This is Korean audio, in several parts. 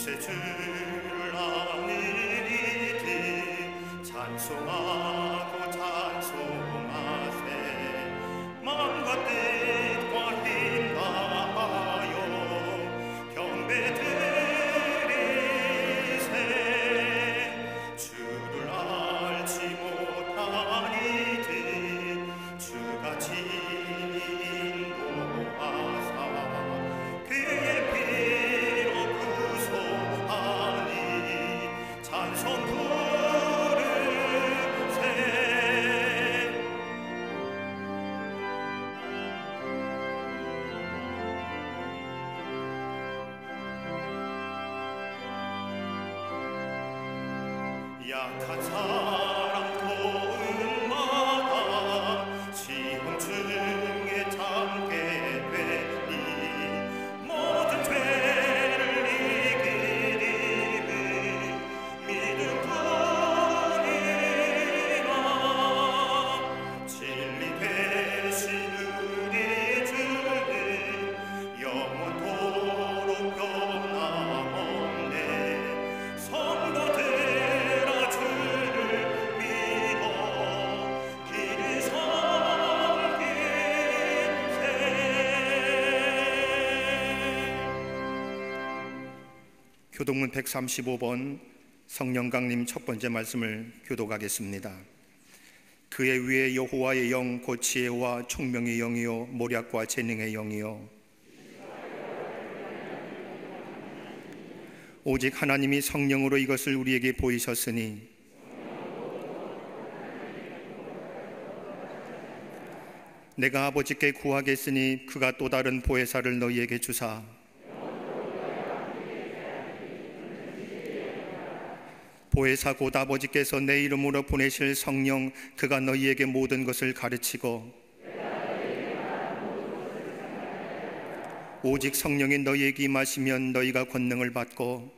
이제 주를 아니리니 찬송하고 찬송하세. 마음과 뜻과 힘 다하여 경배 드리세. 주를 알지 못하니들 주가 친히 인도하사 그의 피로 구속하니 찬송 부르세. 약한 사람 도움마다 시험 중에 참게 되니 모든 죄를 이기리니 믿음뿐이라. 진리 되신 우리 주는 영원토록 변함없네. 성도들아 주를 믿어 길을 섬기세. 교동문 135번 성령강림 첫 번째 말씀을 교독하겠습니다. 그의 위에 여호와의 영 곧 지혜와 총명의 영이요 모략과 재능의 영이요 오직 하나님이 성령으로 이것을 우리에게 보이셨으니 내가 아버지께 구하겠으니 그가 또 다른 보혜사를 너희에게 주사 보혜사 곧 아버지께서 내 이름으로 보내실 성령 그가 너희에게 모든 것을 가르치고 오직 성령이 너희에게 임하시면 너희가 권능을 받고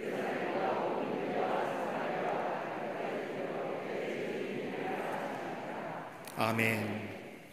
아멘.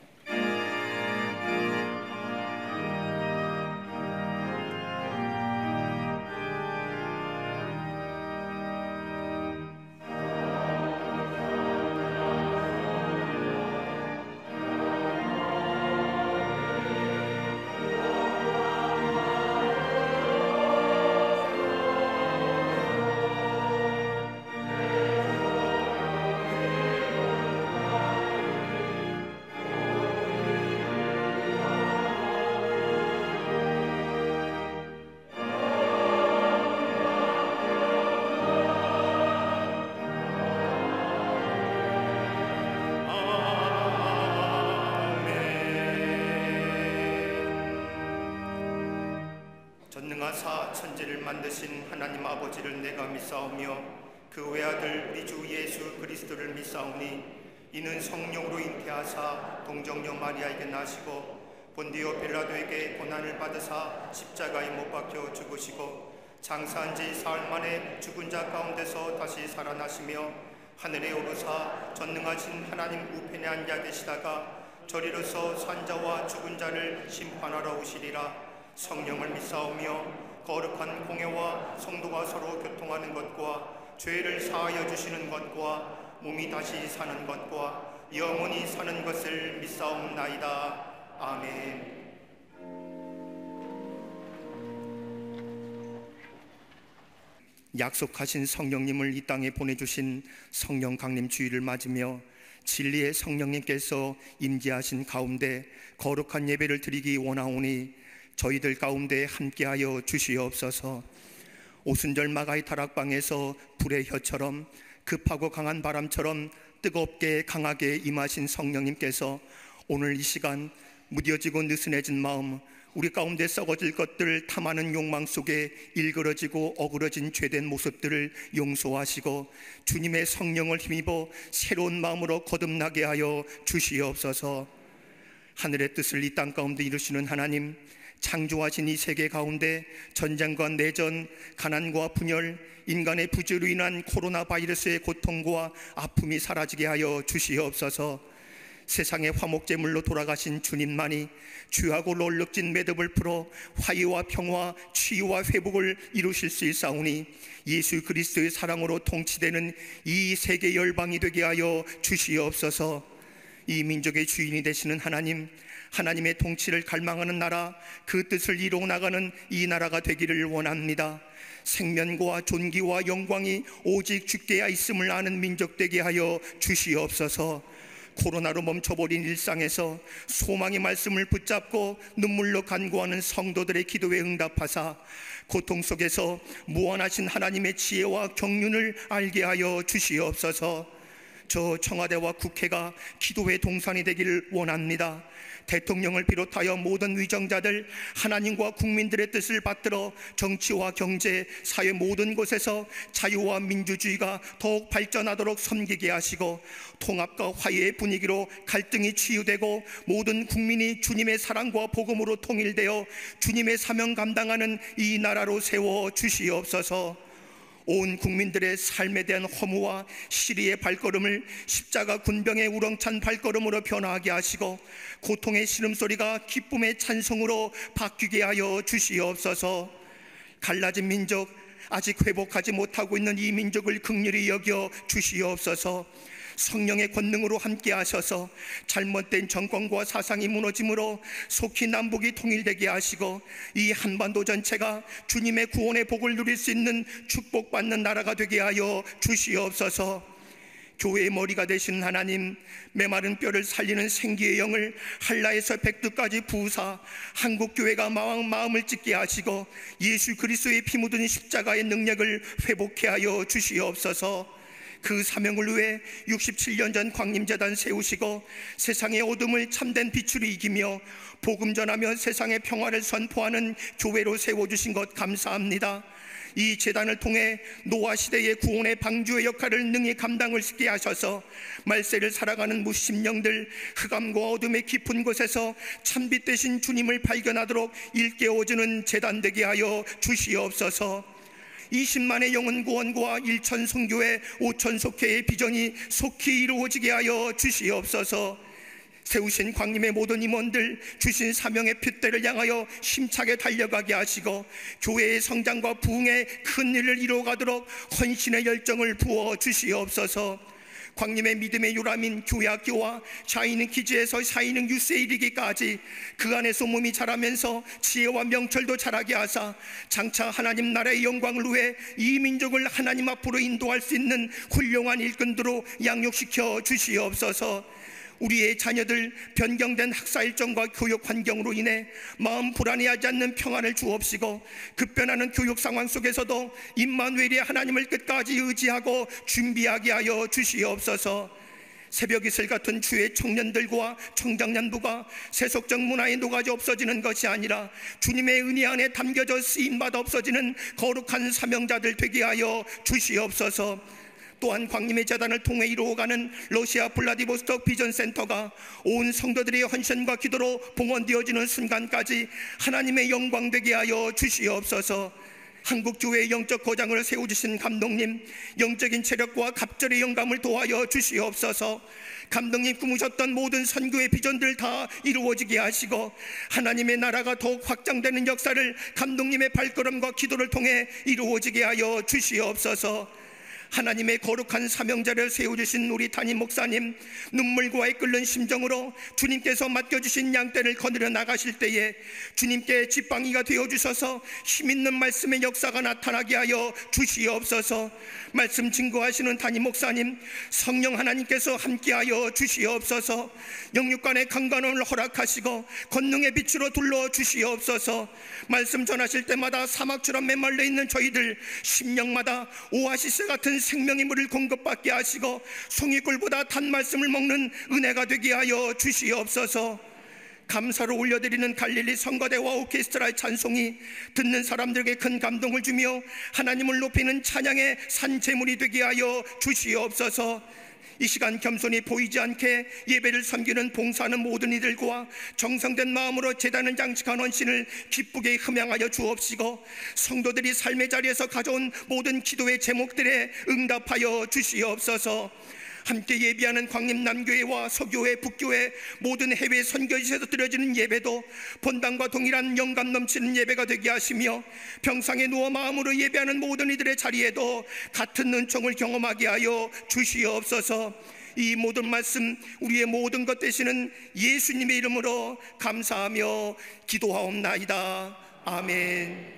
전능하사 천지를 만드신 하나님 아버지를 내가 믿사오며 그 외아들 우리 주 예수 그리스도를 믿사오니 이는 성령으로 잉태하사 동정녀 마리아에게 나시고 본디오 빌라도에게 고난을 받으사 십자가에 못 박혀 죽으시고 장사한 지 사흘 만에 죽은 자 가운데서 다시 살아나시며 하늘에 오르사 전능하신 하나님 우편에 앉아 계시다가 저리로서 산자와 죽은 자를 심판하러 오시리라. 성령을 믿사오며 거룩한 공회와 성도가 서로 교통하는 것과 죄를 사하여 주시는 것과 몸이 다시 사는 것과 영원히 사는 것을 믿사옵나이다. 아멘. 약속하신 성령님을 이 땅에 보내주신 성령 강림 주일을 맞으며 진리의 성령님께서 임재하신 가운데 거룩한 예배를 드리기 원하오니 저희들 가운데 함께하여 주시옵소서. 오순절 마가의 다락방에서 불의 혀처럼 급하고 강한 바람처럼 뜨겁게 강하게 임하신 성령님께서 오늘 이 시간 무뎌지고 느슨해진 마음, 우리 가운데 썩어질 것들 탐하는 욕망 속에 일그러지고 어그러진 죄된 모습들을 용서하시고 주님의 성령을 힘입어 새로운 마음으로 거듭나게 하여 주시옵소서. 하늘의 뜻을 이 땅 가운데 이루시는 하나님, 창조하신 이 세계 가운데 전쟁과 내전, 가난과 분열, 인간의 부재로 인한 코로나 바이러스의 고통과 아픔이 사라지게 하여 주시옵소서. 세상의 화목제물로 돌아가신 주님만이 죄하고 롤럭진 매듭을 풀어 화의와 평화, 치유와 회복을 이루실 수 있사오니 예수 그리스도의 사랑으로 통치되는 이 세계 열방이 되게 하여 주시옵소서. 이 민족의 주인이 되시는 하나님, 하나님의 통치를 갈망하는 나라, 그 뜻을 이루어 나가는 이 나라가 되기를 원합니다. 생명과 존귀와 영광이 오직 주께야 있음을 아는 민족 되게 하여 주시옵소서. 코로나로 멈춰버린 일상에서 소망의 말씀을 붙잡고 눈물로 간구하는 성도들의 기도에 응답하사 고통 속에서 무한하신 하나님의 지혜와 경륜을 알게 하여 주시옵소서. 저 청와대와 국회가 기도의 동산이 되기를 원합니다. 대통령을 비롯하여 모든 위정자들, 하나님과 국민들의 뜻을 받들어 정치와 경제, 사회 모든 곳에서 자유와 민주주의가 더욱 발전하도록 섬기게 하시고 통합과 화해의 분위기로 갈등이 치유되고 모든 국민이 주님의 사랑과 복음으로 통일되어 주님의 사명 감당하는 이 나라로 세워 주시옵소서. 온 국민들의 삶에 대한 허무와 시리의 발걸음을 십자가 군병의 우렁찬 발걸음으로 변화하게 하시고 고통의 신음소리가 기쁨의 찬송으로 바뀌게 하여 주시옵소서. 갈라진 민족, 아직 회복하지 못하고 있는 이 민족을 긍휼히 여겨 주시옵소서. 성령의 권능으로 함께 하셔서 잘못된 정권과 사상이 무너짐으로 속히 남북이 통일되게 하시고 이 한반도 전체가 주님의 구원의 복을 누릴 수 있는 축복받는 나라가 되게 하여 주시옵소서. 교회의 머리가 되시는 하나님, 메마른 뼈를 살리는 생기의 영을 한라에서 백두까지 부으사 한국교회가 마음을 찢게 하시고 예수 그리스도의 피 묻은 십자가의 능력을 회복케 하여 주시옵소서. 그 사명을 위해 67년 전 광림재단 세우시고 세상의 어둠을 참된 빛으로 이기며 복음 전하며 세상의 평화를 선포하는 교회로 세워주신 것 감사합니다. 이 재단을 통해 노아 시대의 구원의 방주의 역할을 능히 감당을 쉽게 하셔서 말세를 살아가는 무심령들, 흑암과 어둠의 깊은 곳에서 참빛 되신 주님을 발견하도록 일깨워주는 재단 되게 하여 주시옵소서. 20만의 영혼 구원과 1천 선교회 5천 속회의 비전이 속히 이루어지게 하여 주시옵소서. 세우신 광림의 모든 임원들 주신 사명의 핏대를 향하여 힘차게 달려가게 하시고 교회의 성장과 부흥의 큰 일을 이루어가도록 헌신의 열정을 부어 주시옵소서. 광림의 믿음의 요람인 교회학교와 샤이닝 키즈에서 샤이닝 유스에 이르기까지 그 안에서 몸이 자라면서 지혜와 명철도 자라게 하사 장차 하나님 나라의 영광을 위해 이 민족을 하나님 앞으로 인도할 수 있는 훌륭한 일꾼들로 양육시켜 주시옵소서. 우리의 자녀들 변경된 학사 일정과 교육 환경으로 인해 마음 불안해하지 않는 평안을 주옵시고 급변하는 교육 상황 속에서도 임마누엘의 하나님을 끝까지 의지하고 준비하게 하여 주시옵소서. 새벽 이슬 같은 주의 청년들과 청장년부가 세속적 문화에 녹아져 없어지는 것이 아니라 주님의 은혜 안에 담겨져 쓰임받아 없어지는 거룩한 사명자들 되게 하여 주시옵소서. 또한 광림의 재단을 통해 이루어가는 러시아 블라디보스톡 비전센터가 온 성도들의 헌신과 기도로 봉헌되어지는 순간까지 하나님의 영광 되게 하여 주시옵소서. 한국교회의 영적 거장을 세워주신 감독님, 영적인 체력과 갑절의 영감을 도하여 주시옵소서. 감독님 꿈으셨던 모든 선교의 비전들 다 이루어지게 하시고 하나님의 나라가 더욱 확장되는 역사를 감독님의 발걸음과 기도를 통해 이루어지게 하여 주시옵소서. 하나님의 거룩한 사명자를 세워주신 우리 담임 목사님, 눈물과 이끌는 심정으로 주님께서 맡겨주신 양떼를 거느려 나가실 때에 주님께 지팡이가 되어주셔서 힘있는 말씀의 역사가 나타나게 하여 주시옵소서. 말씀 증거하시는 담임 목사님, 성령 하나님께서 함께하여 주시옵소서. 영육간의 강건함을 허락하시고 권능의 빛으로 둘러 주시옵소서. 말씀 전하실 때마다 사막처럼 메말라 있는 저희들 심령마다 오아시스 같은 생명의 물을 공급받게 하시고 송이꿀보다 단 말씀을 먹는 은혜가 되게 하여 주시옵소서. 감사로 올려드리는 갈릴리 성가대와 오케스트라의 찬송이 듣는 사람들에게 큰 감동을 주며 하나님을 높이는 찬양의 산재물이 되게 하여 주시옵소서. 이 시간 겸손히 보이지 않게 예배를 섬기는 봉사하는 모든 이들과 정성된 마음으로 제단을 장식한 헌신을 기쁘게 흠양하여 주옵시고 성도들이 삶의 자리에서 가져온 모든 기도의 제목들에 응답하여 주시옵소서. 함께 예배하는 광림남교회와 서교회, 북교회 모든 해외 선교지에서 드려지는 예배도 본당과 동일한 영감 넘치는 예배가 되게 하시며, 병상에 누워 마음으로 예배하는 모든 이들의 자리에도 같은 은총을 경험하게 하여 주시옵소서. 이 모든 말씀 우리의 모든 것 되시는 예수님의 이름으로 감사하며 기도하옵나이다. 아멘.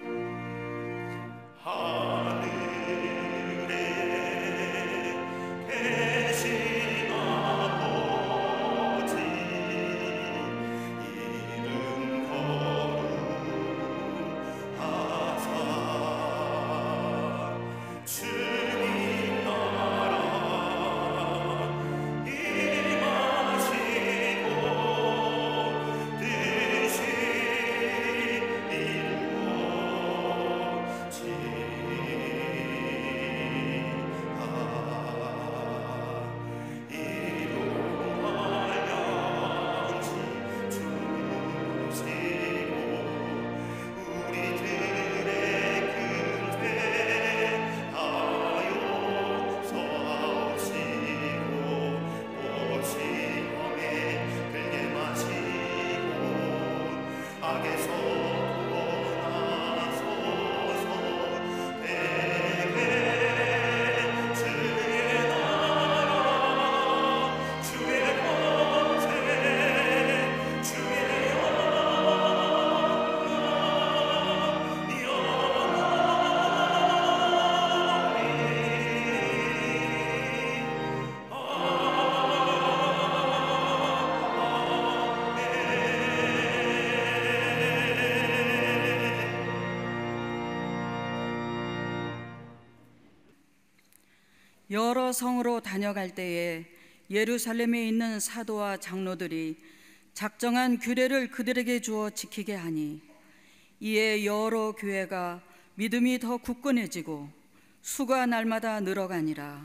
여러 성으로 다녀갈 때에 예루살렘에 있는 사도와 장로들이 작정한 규례를 그들에게 주어 지키게 하니, 이에 여러 교회가 믿음이 더 굳건해지고 수가 날마다 늘어가니라.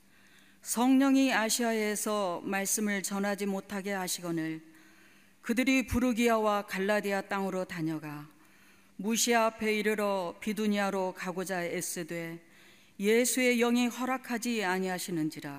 성령이 아시아에서 말씀을 전하지 못하게 하시거늘 그들이 부르기아와 갈라디아 땅으로 다녀가 무시아 앞에 이르러 비두니아로 가고자 애쓰되 예수의 영이 허락하지 아니하시는지라.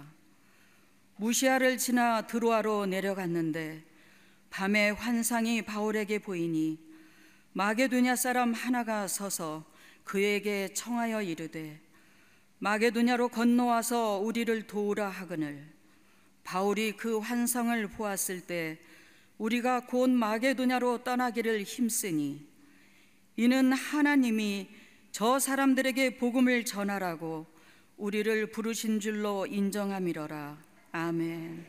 무시아를 지나 드로아로 내려갔는데 밤에 환상이 바울에게 보이니 마게도냐 사람 하나가 서서 그에게 청하여 이르되 마게도냐로 건너와서 우리를 도우라 하거늘, 바울이 그 환상을 보았을 때 우리가 곧 마게도냐로 떠나기를 힘쓰니 이는 하나님이 저 사람들에게 복음을 전하라고 우리를 부르신 줄로 인정함이로라. 아멘.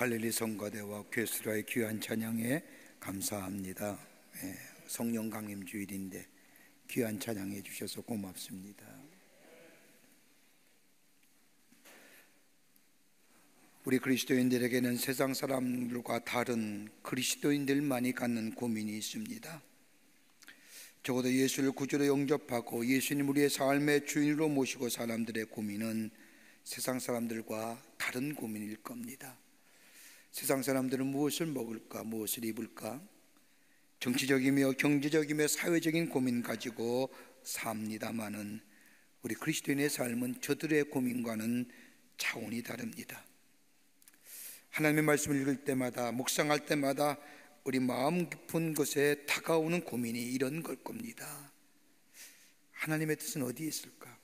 갈릴리 성가대와 괴수라의 귀한 찬양에 감사합니다. 성령 강림 주일인데 귀한 찬양해 주셔서 고맙습니다. 우리 그리스도인들에게는 세상 사람들과 다른 그리스도인들만이 갖는 고민이 있습니다. 적어도 예수를 구주로 영접하고 예수님 우리의 삶의 주인으로 모시고 사람들의 고민은 세상 사람들과 다른 고민일 겁니다. 세상 사람들은 무엇을 먹을까, 무엇을 입을까, 정치적이며 경제적이며 사회적인 고민 가지고 삽니다마는 우리 그리스도인의 삶은 저들의 고민과는 차원이 다릅니다. 하나님의 말씀을 읽을 때마다, 묵상할 때마다 우리 마음 깊은 곳에 다가오는 고민이 이런 걸 겁니다. 하나님의 뜻은 어디에 있을까?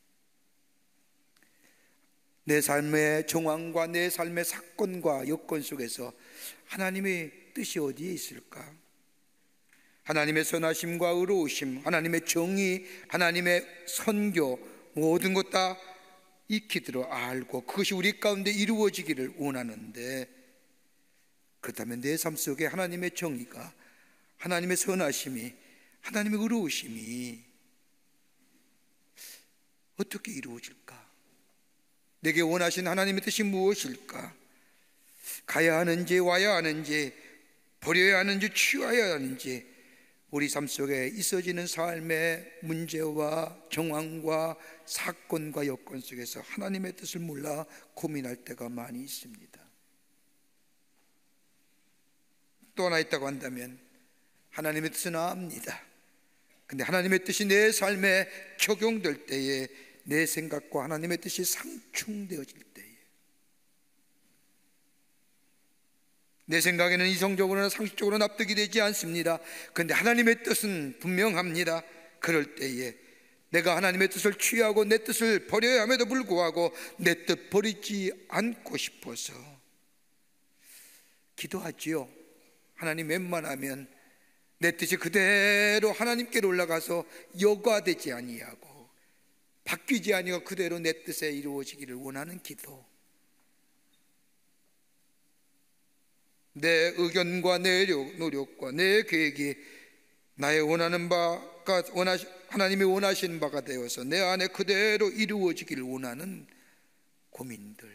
내 삶의 정황과 내 삶의 사건과 여건 속에서 하나님의 뜻이 어디에 있을까? 하나님의 선하심과 의로우심, 하나님의 정의, 하나님의 선교, 모든 것 다 익히 들어 알고 그것이 우리 가운데 이루어지기를 원하는데, 그렇다면 내 삶 속에 하나님의 정의가, 하나님의 선하심이, 하나님의 의로우심이 어떻게 이루어질까? 내게 원하신 하나님의 뜻이 무엇일까? 가야 하는지 와야 하는지, 버려야 하는지 취해야 하는지, 우리 삶 속에 있어지는 삶의 문제와 정황과 사건과 여건 속에서 하나님의 뜻을 몰라 고민할 때가 많이 있습니다. 또 하나 있다고 한다면 하나님의 뜻은 압니다. 근데 하나님의 뜻이 내 삶에 적용될 때에 내 생각과 하나님의 뜻이 상충되어질 때에, 내 생각에는 이성적으로나 상식적으로 납득이 되지 않습니다. 그런데 하나님의 뜻은 분명합니다. 그럴 때에 내가 하나님의 뜻을 취하고 내 뜻을 버려야 함에도 불구하고 내 뜻 버리지 않고 싶어서 기도하지요. 하나님, 웬만하면 내 뜻이 그대로 하나님께로 올라가서 여과되지 아니하고 바뀌지 아니하고 그대로 내 뜻에 이루어지기를 원하는 기도. 내 의견과 내 노력과 내 계획이 나의 원하는 바가 하나님이 원하시는 바가 되어서 내 안에 그대로 이루어지기를 원하는 고민들.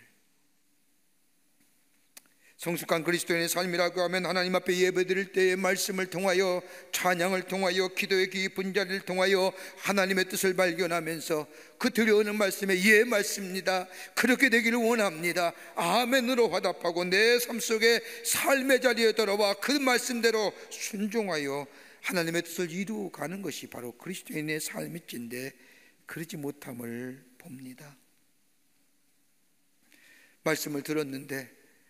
성숙한 그리스도인의 삶이라고 하면 하나님 앞에 예배드릴 때의 말씀을 통하여, 찬양을 통하여, 기도의 깊은 자리를 통하여 하나님의 뜻을 발견하면서 그 들려오는 말씀에 예, 맞습니다, 그렇게 되기를 원합니다, 아멘으로 화답하고 내 삶 속에 삶의 자리에 들어와 그 말씀대로 순종하여 하나님의 뜻을 이루어가는 것이 바로 그리스도인의 삶일진데 그러지 못함을 봅니다. 말씀을 들었는데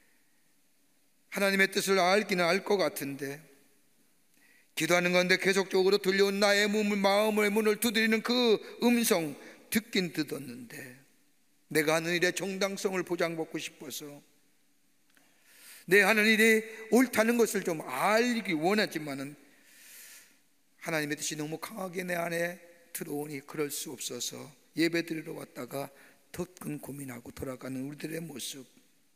하나님의 뜻을 알기는 알 것 같은데, 기도하는 건데 계속적으로 들려온 나의 마음의 문을 두드리는 그 음성 듣긴 듣었는데 내가 하는 일의 정당성을 보장받고 싶어서 내 하는 일이 옳다는 것을 좀 알기 원하지만은 하나님의 뜻이 너무 강하게 내 안에 들어오니 그럴 수 없어서 예배드리러 왔다가 더 큰 고민하고 돌아가는 우리들의 모습.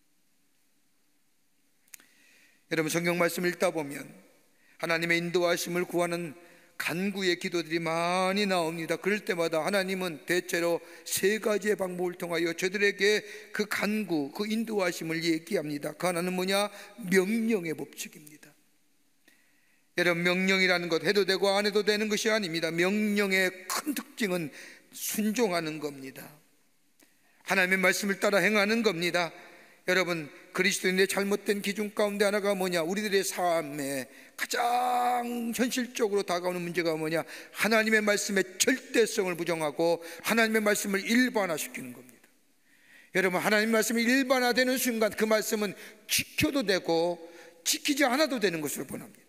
여러분, 성경 말씀 읽다 보면 하나님의 인도하심을 구하는 간구의 기도들이 많이 나옵니다. 그럴 때마다 하나님은 대체로 세 가지의 방법을 통하여 저들에게 그 간구, 그 인도하심을 얘기합니다. 그 하나는 뭐냐? 명령의 법칙입니다. 여러분, 명령이라는 것 해도 되고 안 해도 되는 것이 아닙니다. 명령의 큰 특징은 순종하는 겁니다. 하나님의 말씀을 따라 행하는 겁니다. 여러분, 그리스도인의 잘못된 기준 가운데 하나가 뭐냐? 우리들의 삶에 가장 현실적으로 다가오는 문제가 뭐냐? 하나님의 말씀의 절대성을 부정하고 하나님의 말씀을 일반화시키는 겁니다. 여러분, 하나님의 말씀이 일반화되는 순간 그 말씀은 지켜도 되고 지키지 않아도 되는 것으로 변합니다.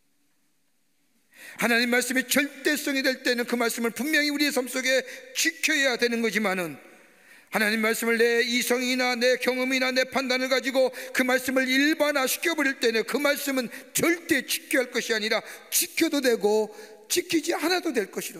하나님 말씀의 절대성이 될 때는 그 말씀을 분명히 우리의 삶 속에 지켜야 되는 거지만은, 하나님 말씀을 내 이성이나 내 경험이나 내 판단을 가지고 그 말씀을 일반화시켜버릴 때는 그 말씀은 절대 지켜야 할 것이 아니라 지켜도 되고 지키지 않아도 될 것이로,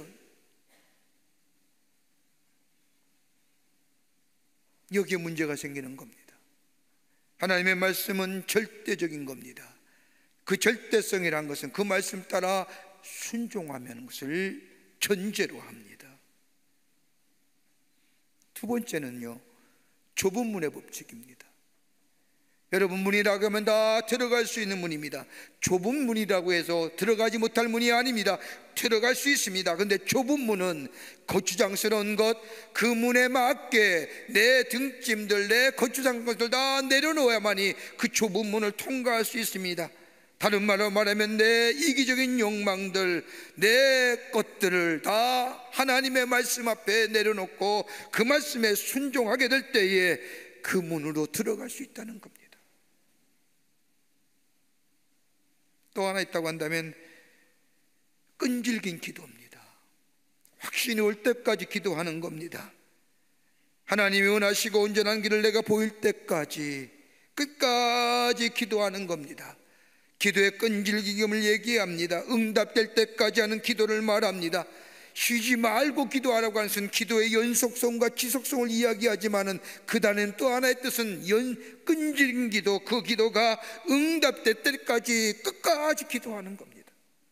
여기에 문제가 생기는 겁니다. 하나님의 말씀은 절대적인 겁니다. 그 절대성이란 것은 그 말씀 따라 순종하는 것을 전제로 합니다. 두 번째는요, 좁은 문의 법칙입니다. 여러분, 문이라고 하면 다 들어갈 수 있는 문입니다. 좁은 문이라고 해서 들어가지 못할 문이 아닙니다. 들어갈 수 있습니다. 그런데 좁은 문은 거추장스러운 것, 그 문에 맞게 내 등짐들, 내 거추장스러운 것들 다 내려놓아야만이 그 좁은 문을 통과할 수 있습니다. 다른 말로 말하면 내 이기적인 욕망들, 내 것들을 다 하나님의 말씀 앞에 내려놓고 그 말씀에 순종하게 될 때에 그 문으로 들어갈 수 있다는 겁니다. 또 하나 있다고 한다면 끈질긴 기도입니다. 확신이 올 때까지 기도하는 겁니다. 하나님이 원하시고 온전한 길을 내가 보일 때까지 끝까지 기도하는 겁니다. 기도의 끈질김을 얘기합니다. 응답될 때까지 하는 기도를 말합니다. 쉬지 말고 기도하라고 하는 것은 기도의 연속성과 지속성을 이야기하지만은 그 다음엔 또 하나의 뜻은 끈질긴 기도, 그 기도가 응답될 때까지 끝까지 기도하는 겁니다.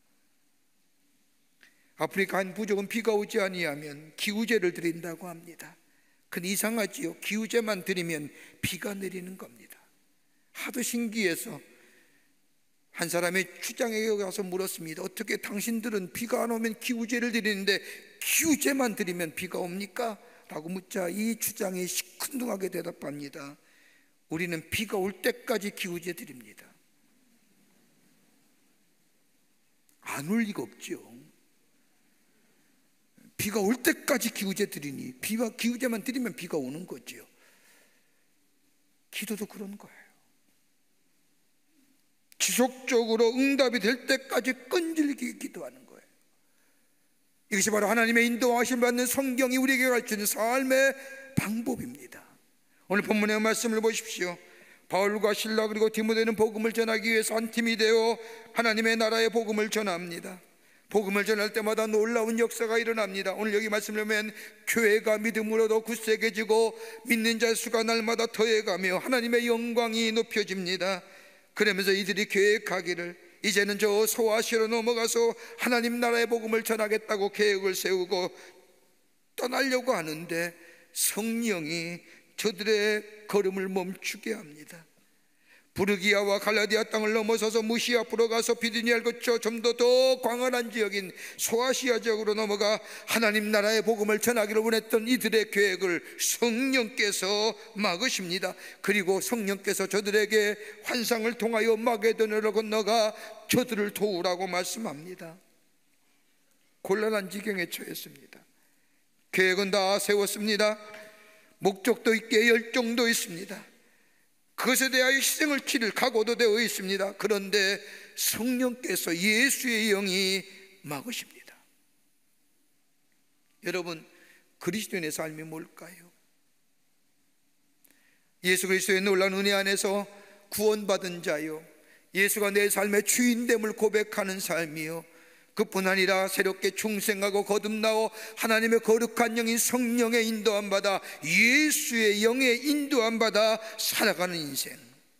아프리카 한 부족은 비가 오지 아니하면 기우제를 드린다고 합니다. 근데 이상하지요. 기우제만 드리면 비가 내리는 겁니다. 하도 신기해서 한 사람이 추장에게 가서 물었습니다. 어떻게 당신들은 비가 안 오면 기우제를 드리는데 기우제만 드리면 비가 옵니까? 라고 묻자 이 추장이 시큰둥하게 대답합니다. 우리는 비가 올 때까지 기우제 드립니다. 안 올 리가 없죠. 비가 올 때까지 기우제 드리니 기우제만 드리면 비가 오는 거죠. 기도도 그런 거예요. 지속적으로 응답이 될 때까지 끈질기게 기도하는 거예요. 이것이 바로 하나님의 인도하심 받는 성경이 우리에게 가르치는 삶의 방법입니다. 오늘 본문의 말씀을 보십시오. 바울과 실라 그리고 디모데는 복음을 전하기 위해서 한 팀이 되어 하나님의 나라의 복음을 전합니다. 복음을 전할 때마다 놀라운 역사가 일어납니다. 오늘 여기 말씀을 보면 교회가 믿음으로 더 굳세게지고 믿는 자 수가 날마다 더해가며 하나님의 영광이 높여집니다. 그러면서 이들이 계획하기를 이제는 저 소아시아로 넘어가서 하나님 나라의 복음을 전하겠다고 계획을 세우고 떠나려고 하는데 성령이 저들의 걸음을 멈추게 합니다. 부르기아와 갈라디아 땅을 넘어서서 무시아 앞으로 가서 비두니아를 거쳐 좀 더 광활한 지역인 소아시아 지역으로 넘어가 하나님 나라의 복음을 전하기를 원했던 이들의 계획을 성령께서 막으십니다. 그리고 성령께서 저들에게 환상을 통하여 마게도냐로 건너가 저들을 도우라고 말씀합니다. 곤란한 지경에 처했습니다. 계획은 다 세웠습니다. 목적도 있게 열정도 있습니다. 그것에 대하여 희생을 치를 각오도 되어 있습니다. 그런데 성령께서 예수의 영이 막으십니다. 여러분, 그리스도인의 삶이 뭘까요? 예수 그리스도의 놀라운 은혜 안에서 구원받은 자요, 예수가 내 삶의 주인됨을 고백하는 삶이요, 그뿐 아니라 새롭게 중생하고 거듭나고 하나님의 거룩한 영인 성령의 인도함 받아 예수의 영의 인도함 받아 살아가는 인생.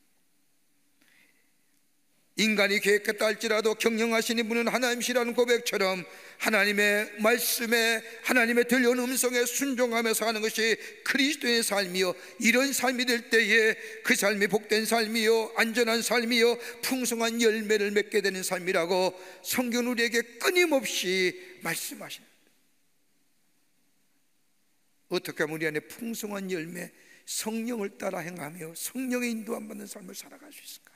인간이 계획했다 할지라도 경영하신 이분은 하나님이시라는 고백처럼 하나님의 말씀에, 하나님의 들려온 음성에 순종하면서 하는 것이 그리스도의 삶이요, 이런 삶이 될 때에 그 삶이 복된 삶이요, 안전한 삶이요, 풍성한 열매를 맺게 되는 삶이라고 성경은 우리에게 끊임없이 말씀하십니다. 어떻게 하면 우리 안에 풍성한 열매, 성령을 따라 행하며 성령의 인도함 받는 삶을 살아갈 수 있을까요?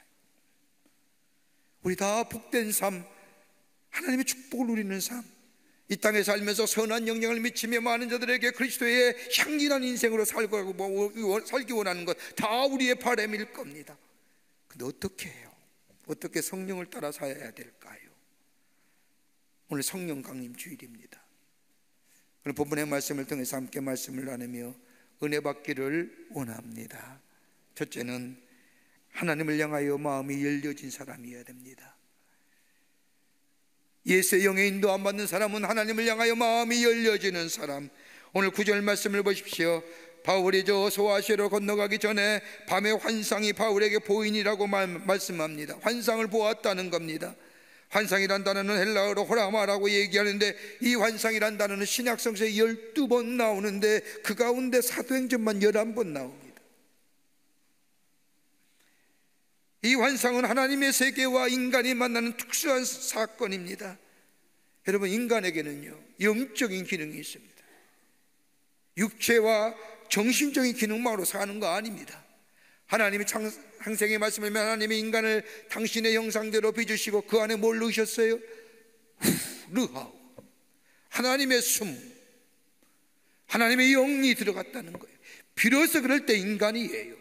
우리 다 복된 삶, 하나님의 축복을 누리는 삶, 이 땅에 살면서 선한 영향을 미치며 많은 자들에게 그리스도의 향기난 인생으로 살기 원하는 것 다 우리의 바람일 겁니다. 근데 어떻게 해요? 어떻게 성령을 따라 살아야 될까요? 오늘 성령 강림 주일입니다. 오늘 본문의 말씀을 통해서 함께 말씀을 나누며 은혜 받기를 원합니다. 첫째는 하나님을 향하여 마음이 열려진 사람이어야 됩니다. 예수의 영의 인도 안 받는 사람은 하나님을 향하여 마음이 열려지는 사람. 오늘 9절 말씀을 보십시오. 바울이 저 소아시아로 건너가기 전에 밤에 환상이 바울에게 보이니라고 말씀합니다. 환상을 보았다는 겁니다. 환상이란 단어는 헬라어로 호라마라고 얘기하는데, 이 환상이란 단어는 신약성서에 12번 나오는데 그 가운데 사도행전만 11번 나옵니다. 이 환상은 하나님의 세계와 인간이 만나는 특수한 사건입니다. 여러분, 인간에게는요 영적인 기능이 있습니다. 육체와 정신적인 기능만으로 사는 거 아닙니다. 하나님이 창세기 말씀을 하면 하나님이 인간을 당신의 형상대로 빚으시고 그 안에 뭘 넣으셨어요? 르하우, 하나님의 숨, 하나님의 영이 들어갔다는 거예요. 비로소 그럴 때 인간이에요.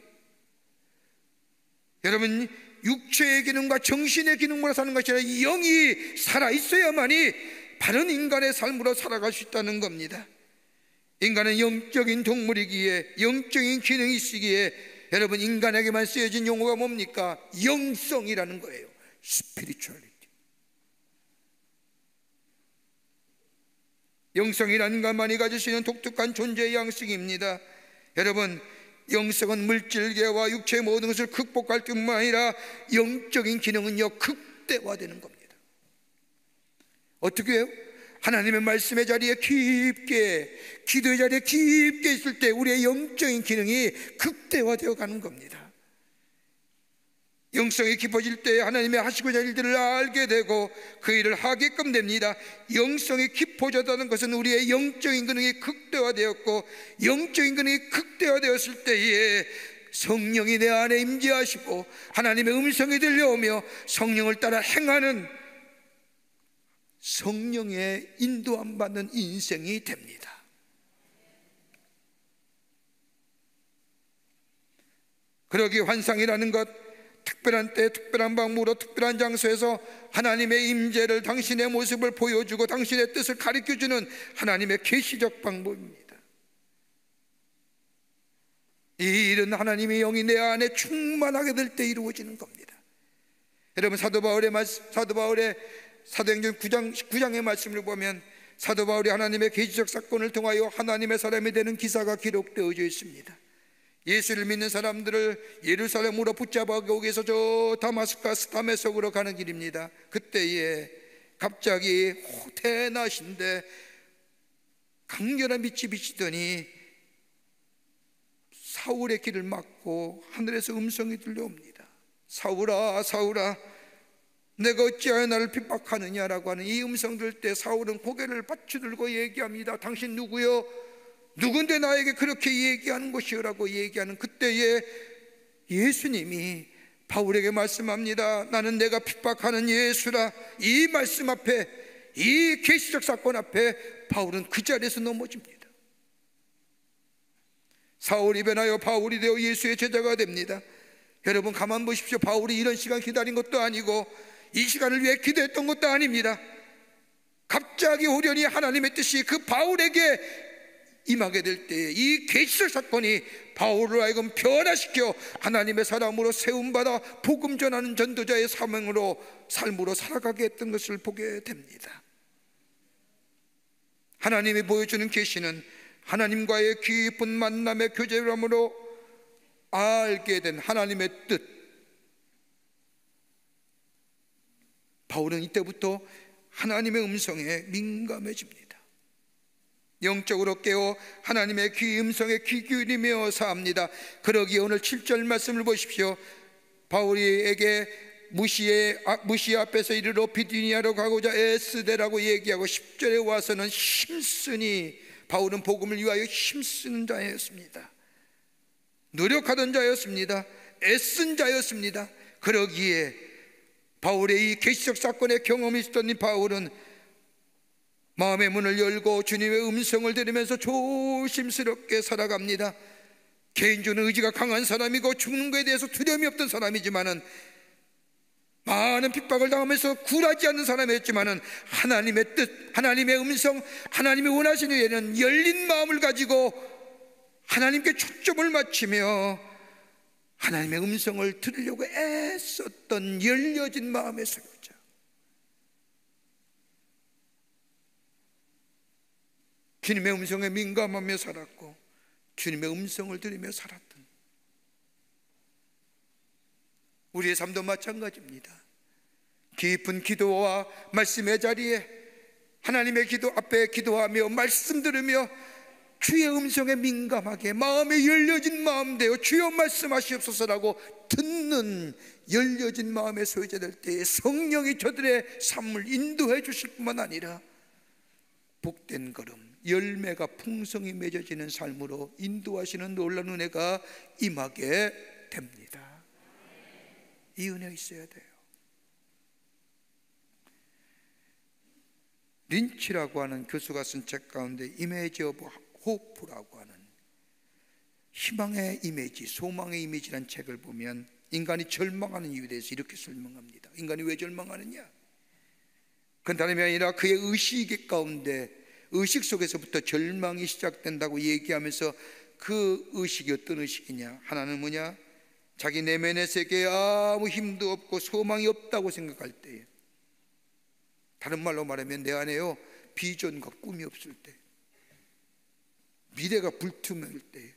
여러분, 육체의 기능과 정신의 기능으로 사는 것이 아니라 영이 살아있어야만이 바른 인간의 삶으로 살아갈 수 있다는 겁니다. 인간은 영적인 동물이기에, 영적인 기능이 있으기에, 여러분, 인간에게만 쓰여진 용어가 뭡니까? 영성이라는 거예요. spirituality. 영성이라는 인간만이 가질 수 있는 독특한 존재의 양식입니다. 여러분, 영성은 물질계와 육체의 모든 것을 극복할 뿐만 아니라 영적인 기능은요 극대화되는 겁니다. 어떻게 해요? 하나님의 말씀의 자리에 깊게, 기도의 자리에 깊게 있을 때 우리의 영적인 기능이 극대화되어 가는 겁니다. 영성이 깊어질 때 하나님의 하시고자 할 일들을 알게 되고 그 일을 하게끔 됩니다. 영성이 깊어졌다는 것은 우리의 영적인 기능이 극대화되었고, 영적인 기능이 극대화되었을 때에 성령이 내 안에 임재하시고 하나님의 음성이 들려오며 성령을 따라 행하는, 성령의 인도함 받는 인생이 됩니다. 그러기 환상이라는 것, 특별한 때 특별한 방법으로 특별한 장소에서 하나님의 임재를, 당신의 모습을 보여주고 당신의 뜻을 가르쳐주는 하나님의 계시적 방법입니다. 이 일은 하나님의 영이 내 안에 충만하게 될 때 이루어지는 겁니다. 여러분, 사도 바울의 사도행전 9장 19장의 말씀을 보면 사도 바울이 하나님의 계시적 사건을 통하여 하나님의 사람이 되는 기사가 기록되어져 있습니다. 예수를 믿는 사람들을 예루살렘으로 붙잡아가기 위해서 저 다마스커스 다메섹으로 가는 길입니다. 그때에 갑자기 대낮인데 강렬한 빛이 비치더니 사울의 길을 막고 하늘에서 음성이 들려옵니다. 사울아, 사울아, 내가 어찌하여 나를 핍박하느냐라고 하는 이 음성 들을 때 사울은 고개를 받쳐들고 얘기합니다. 당신 누구요? 누군데 나에게 그렇게 얘기하는 것이요라고 얘기하는 그때에 예수님이 바울에게 말씀합니다. 나는 내가 핍박하는 예수라. 이 말씀 앞에, 이 계시적 사건 앞에 바울은 그 자리에서 넘어집니다. 사울이 변하여 바울이 되어 예수의 제자가 됩니다. 여러분, 가만 보십시오. 바울이 이런 시간 기다린 것도 아니고 이 시간을 위해 기도했던 것도 아닙니다. 갑자기 호련히 하나님의 뜻이 그 바울에게 임하게 될 때 이 계시적 사건이 바울을 하여금 변화시켜 하나님의 사람으로 세움받아 복음 전하는 전도자의 삶으로 살아가게 했던 것을 보게 됩니다. 하나님이 보여주는 계시는 하나님과의 깊은 만남의 교제함으로 알게 된 하나님의 뜻. 바울은 이때부터 하나님의 음성에 민감해집니다. 영적으로 깨어 하나님의 귀 음성에 귀 기울이며 삽니다. 그러기에 오늘 7절 말씀을 보십시오. 바울에게 무시아 앞에서 이르러 비두니아로 가고자 애쓰되라고 얘기하고 10절에 와서는 힘쓰니, 바울은 복음을 위하여 힘쓰는 자였습니다. 노력하던 자였습니다. 애쓴 자였습니다. 그러기에 바울의 이 계시적 사건의 경험이 있었던 이 바울은 마음의 문을 열고 주님의 음성을 들으면서 조심스럽게 살아갑니다. 개인적인 의지가 강한 사람이고 죽는 것에 대해서 두려움이 없던 사람이지만은, 많은 핍박을 당하면서 굴하지 않는 사람이었지만은 하나님의 뜻, 하나님의 음성, 하나님이 원하시는 일에는 열린 마음을 가지고 하나님께 초점을 맞추며 하나님의 음성을 들으려고 애썼던 열려진 마음의 소유자. 주님의 음성에 민감하며 살았고 주님의 음성을 들으며 살았던 우리의 삶도 마찬가지입니다. 깊은 기도와 말씀의 자리에 하나님의 기도 앞에 기도하며 말씀 들으며 주의 음성에 민감하게 마음에 열려진 마음 되어 주여 말씀하시옵소서라고 듣는 열려진 마음의 소유자 될 때에 성령이 저들의 삶을 인도해 주실 뿐만 아니라 복된 걸음, 열매가 풍성히 맺어지는 삶으로 인도하시는 놀라운 은혜가 임하게 됩니다. 이 은혜가 있어야 돼요. 린치라고 하는 교수가 쓴 책 가운데 이미지 오브 호프라고 하는 희망의 이미지, 소망의 이미지라는 책을 보면 인간이 절망하는 이유에 대해서 이렇게 설명합니다. 인간이 왜 절망하느냐? 그건 다름이 아니라 그의 의식 가운데, 의식 속에서부터 절망이 시작된다고 얘기하면서 그 의식이 어떤 의식이냐? 하나는 뭐냐? 자기 내면의 세계에 아무 힘도 없고 소망이 없다고 생각할 때에, 다른 말로 말하면 내 안에요 비전과 꿈이 없을 때, 미래가 불투명할 때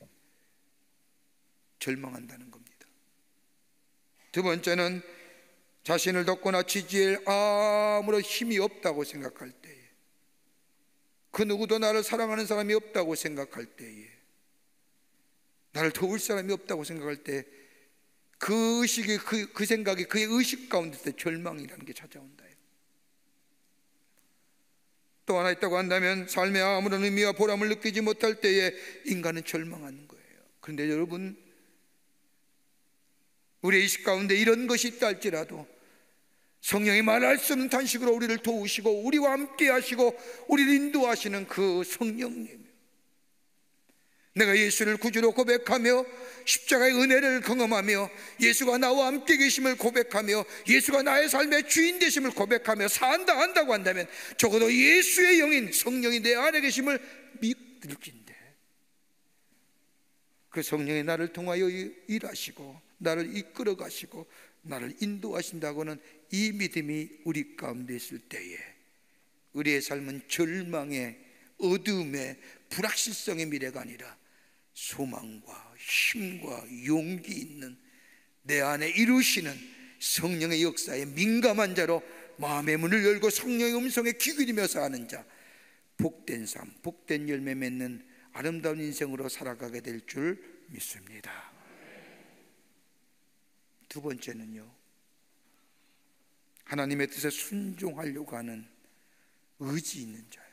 절망한다는 겁니다. 두 번째는 자신을 돕거나 지지할 아무런 힘이 없다고 생각할 때에, 그 누구도 나를 사랑하는 사람이 없다고 생각할 때에, 나를 도울 사람이 없다고 생각할 때 그 의식이 그 생각이 그의 의식 가운데 절망이라는 게 찾아온다. 또 하나 있다고 한다면 삶에 아무런 의미와 보람을 느끼지 못할 때에 인간은 절망하는 거예요. 그런데 여러분, 우리의 의식 가운데 이런 것이 있다 할지라도 성령이 말할 수 없는 탄식으로 우리를 도우시고 우리와 함께 하시고 우리를 인도하시는 그 성령님, 내가 예수를 구주로 고백하며 십자가의 은혜를 경험하며 예수가 나와 함께 계심을 고백하며 예수가 나의 삶의 주인 되심을 고백하며 산다 한다고 한다면 적어도 예수의 영인 성령이 내 안에 계심을 믿을진데, 그 성령이 나를 통하여 일하시고 나를 이끌어 가시고 나를 인도하신다고는 이 믿음이 우리 가운데 있을 때에 우리의 삶은 절망의 어두움의 불확실성의 미래가 아니라 소망과 힘과 용기 있는 내 안에 이루시는 성령의 역사에 민감한 자로 마음의 문을 열고 성령의 음성에 귀 기울이며 사는 자, 복된 삶, 복된 열매 맺는 아름다운 인생으로 살아가게 될 줄 믿습니다. 두 번째는요, 하나님의 뜻에 순종하려고 하는 의지 있는 자예요.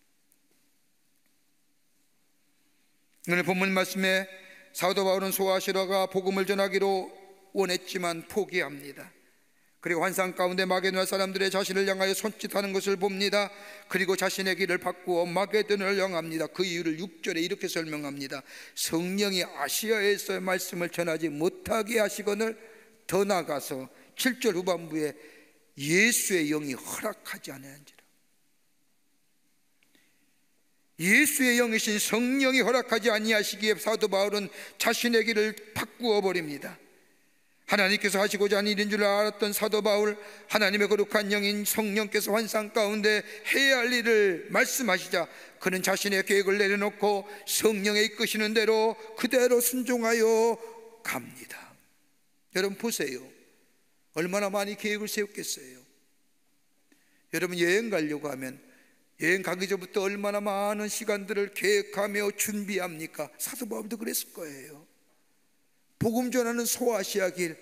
오늘 본문 말씀에 사도 바울은 소아시라가 복음을 전하기로 원했지만 포기합니다. 그리고 환상 가운데 마게도나 사람들의 자신을 향하여 손짓하는 것을 봅니다. 그리고 자신의 길을 바꾸어 마게도나를 향합니다. 그 이유를 6절에 이렇게 설명합니다. 성령이 아시아에서의 말씀을 전하지 못하게 하시거늘 더 나아가서 7절 후반부에 예수의 영이 허락하지 않았는지라. 예수의 영이신 성령이 허락하지 아니하시기에 사도 바울은 자신의 길을 바꾸어 버립니다. 하나님께서 하시고자 하는 일인 줄 알았던 사도 바울, 하나님의 거룩한 영인 성령께서 환상 가운데 해야 할 일을 말씀하시자 그는 자신의 계획을 내려놓고 성령의 이끄시는 대로 그대로 순종하여 갑니다. 여러분 보세요, 얼마나 많이 계획을 세웠겠어요. 여러분 여행 가려고 하면 여행 가기 전부터 얼마나 많은 시간들을 계획하며 준비합니까? 사도 바울도 그랬을 거예요. 복음 전하는 소아시아 길,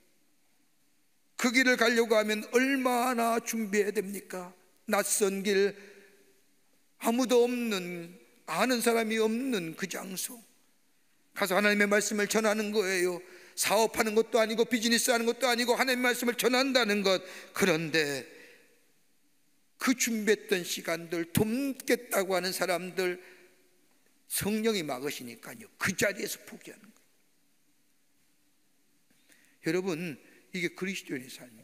그 길을 가려고 하면 얼마나 준비해야 됩니까? 낯선 길, 아무도 없는, 아는 사람이 없는 그 장소 가서 하나님의 말씀을 전하는 거예요. 사업하는 것도 아니고 비즈니스 하는 것도 아니고 하나님의 말씀을 전한다는 것. 그런데 그 준비했던 시간들, 돕겠다고 하는 사람들 성령이 막으시니까요, 그 자리에서 포기하는 거예요. 여러분, 이게 그리스도인의 삶입니다.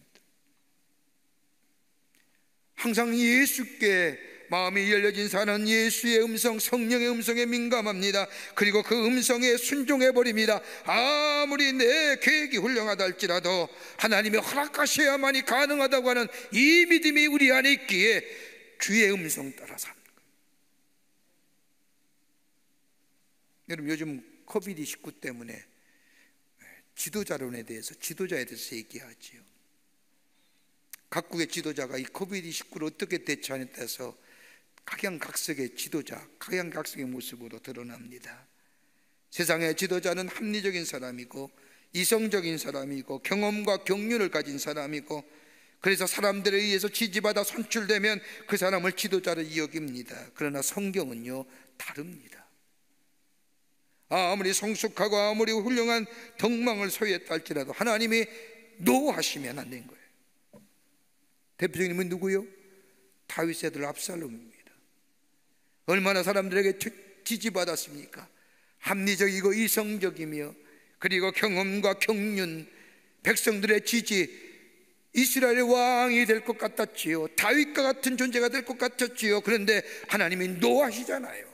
항상 예수께 마음이 열려진 사람은 예수의 음성, 성령의 음성에 민감합니다. 그리고 그 음성에 순종해버립니다. 아무리 내 계획이 훌륭하다 할지라도 하나님이 허락하셔야만이 가능하다고 하는 이 믿음이 우리 안에 있기에 주의 음성 따라 사는 거예요. 여러분, 요즘 코비드-19 때문에 지도자론에 대해서, 지도자에 대해서 얘기하지요. 각국의 지도자가 이 코비드-19를 어떻게 대처하냐에 따라서 각양각색의 지도자, 각양각색의 모습으로 드러납니다. 세상의 지도자는 합리적인 사람이고 이성적인 사람이고 경험과 경륜을 가진 사람이고, 그래서 사람들에 의해서 지지받아 선출되면 그 사람을 지도자로 여깁니다. 그러나 성경은요, 다릅니다. 아무리 성숙하고 아무리 훌륭한 덕망을 소유했다 할지라도 하나님이 노하시면 안 된 거예요. 대표적인 인물은 누구요? 다윗의 아들 압살롬입니다. 얼마나 사람들에게 지지받았습니까? 합리적이고 이성적이며, 그리고 경험과 경륜, 백성들의 지지, 이스라엘의 왕이 될 것 같았지요. 다윗과 같은 존재가 될 것 같았지요. 그런데 하나님이 노하시잖아요.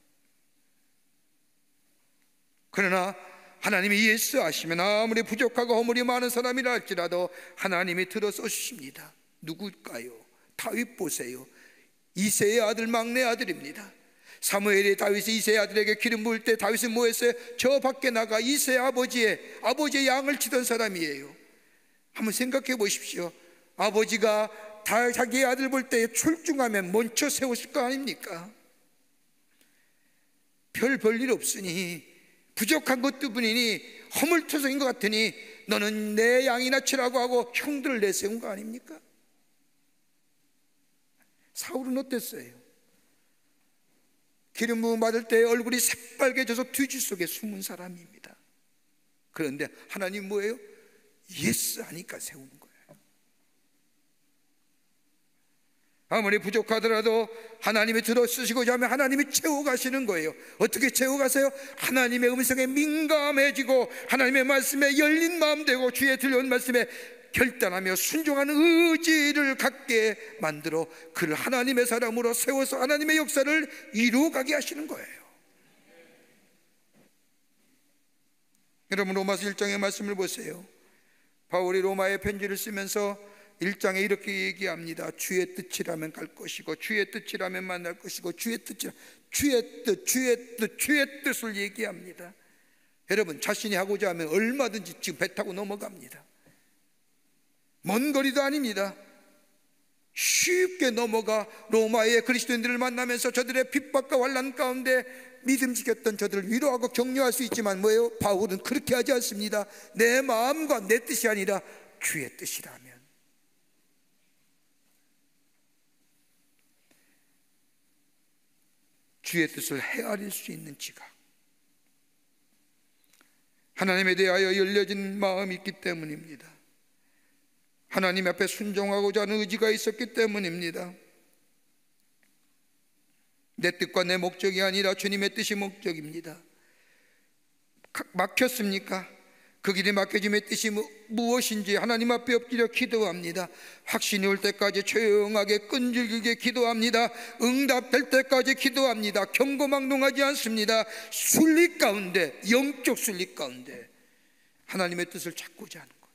그러나 하나님이 예스하시면 아무리 부족하고 허물이 많은 사람이라 할지라도 하나님이 들어서 주십니다. 누굴까요? 다윗 보세요. 이새의 아들, 막내 아들입니다. 사무엘이 다윗이 이새의 아들에게 기름 부을 때 다윗은 뭐 했어요? 저 밖에 나가 이새의 아버지의 양을 치던 사람이에요. 한번 생각해 보십시오. 아버지가 자기의 아들 볼 때 출중하면 먼저 세웠을 거 아닙니까? 별 볼 일 없으니, 부족한 것뿐이니, 허물투성인 것 같으니 너는 내 양이나 치라고 하고 형들을 내세운 거 아닙니까? 사울은 어땠어요? 기름 부음 받을 때 얼굴이 새빨개져서 뒤지 속에 숨은 사람입니다. 그런데 하나님 뭐예요? 예스 하니까 세우는 거예요. 아무리 부족하더라도 하나님이 들어쓰시고자 하면 하나님이 채워가시는 거예요. 어떻게 채워가세요? 하나님의 음성에 민감해지고 하나님의 말씀에 열린 마음 되고 주의 들려온 말씀에 결단하며 순종하는 의지를 갖게 만들어 그를 하나님의 사람으로 세워서 하나님의 역사를 이루어가게 하시는 거예요. 여러분, 로마서 1장의 말씀을 보세요. 바울이 로마의 편지를 쓰면서 1장에 이렇게 얘기합니다. 주의 뜻이라면 갈 것이고 주의 뜻이라면 만날 것이고 주의 뜻을 얘기합니다. 여러분, 자신이 하고자 하면 얼마든지 지금 배 타고 넘어갑니다. 먼 거리도 아닙니다. 쉽게 넘어가 로마의 그리스도인들을 만나면서 저들의 핍박과 환난 가운데 믿음지켰던 저들을 위로하고 격려할 수 있지만 뭐예요? 바울은 그렇게 하지 않습니다. 내 마음과 내 뜻이 아니라 주의 뜻이라면. 주의 뜻을 헤아릴 수 있는 지각, 하나님에 대하여 열려진 마음이 있기 때문입니다. 하나님 앞에 순종하고자 하는 의지가 있었기 때문입니다. 내 뜻과 내 목적이 아니라 주님의 뜻이 목적입니다. 막혔습니까? 그 길이 막혀짐의 뜻이 무엇인지 하나님 앞에 엎드려 기도합니다. 확신이 올 때까지 조용하게 끈질기게 기도합니다. 응답될 때까지 기도합니다. 경고망동하지 않습니다. 순리 가운데, 영적 순리 가운데 하나님의 뜻을 찾고자 하는 거예요.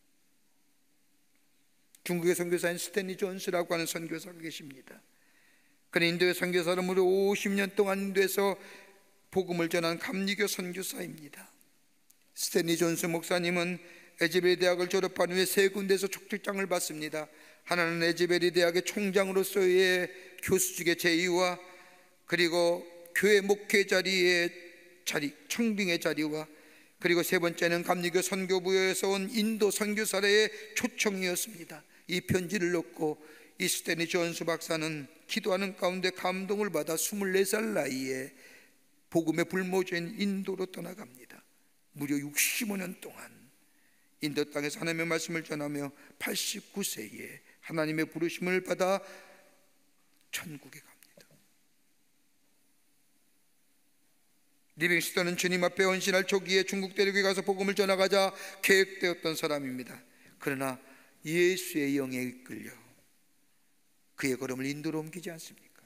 중국의 선교사인 스탠리 존스라고 하는 선교사가 계십니다. 그는 인도의 선교사로 무려 50년 동안 인도에서 복음을 전한 감리교 선교사입니다. 스탠리 존스 목사님은 에즈베리 대학을 졸업한 후에 세 군데에서 촉직장을 받습니다. 하나는 에즈베리 대학의 총장으로서의 교수직의 제의와, 그리고 교회 목회 자리의 자리, 청빙의 자리와, 그리고 세 번째는 감리교 선교부에서 온 인도 선교사의 초청이었습니다. 이 편지를 얻고 이 스탠리 존스 박사는 기도하는 가운데 감동을 받아 24살 나이에 복음의 불모지인 인도로 떠나갑니다. 무려 65년 동안 인도 땅에서 하나님의 말씀을 전하며 89세에 하나님의 부르심을 받아 천국에 갑니다. 리빙스턴은 주님 앞에 헌신할 초기에 중국 대륙에 가서 복음을 전하고자 계획되었던 사람입니다. 그러나 예수의 영에 이끌려 그의 걸음을 인도로 옮기지 않습니까?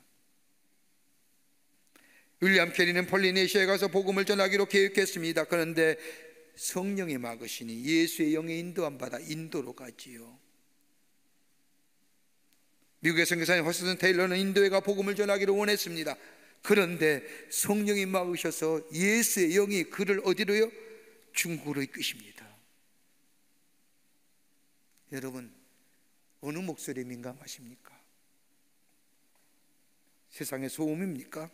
윌리엄 캐리는 폴리네시아에 가서 복음을 전하기로 계획했습니다. 그런데 성령이 막으시니 예수의 영에 인도함 받아 인도로 가지요. 미국의 선교사인 허스턴 테일러는 인도에 가 복음을 전하기로 원했습니다. 그런데 성령이 막으셔서 예수의 영이 그를 어디로요? 중국으로 이끄십니다. 여러분, 어느 목소리에 민감하십니까? 세상의 소음입니까?